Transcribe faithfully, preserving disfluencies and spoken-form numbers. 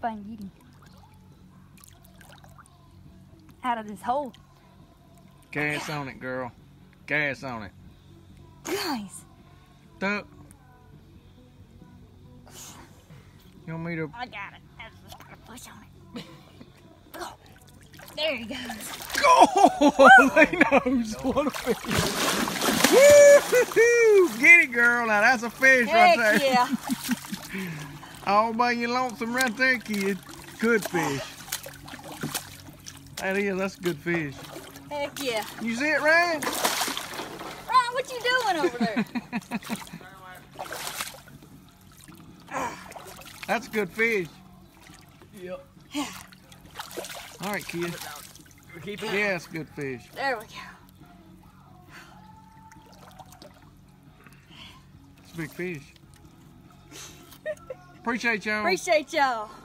if I can get him out of this hole. Gas on it, girl. Gas on it. Guys. Duck. You want me to? I got it. I just gotta push on it. Oh, there he goes. Oh, nose. What a fish. Woo-hoo-hoo. Get it, girl. Now that's a fish Heck right there. yeah. All by your lonesome right there, kid. Good fish. That is, that's a good fish. Heck yeah. You see it, Ryan? Ryan, what you doing over there? That's a good fish. Yep. All right, kid. We're keeping it. Yeah, it's a good fish. There we go. It's a big fish. Appreciate y'all. Appreciate y'all.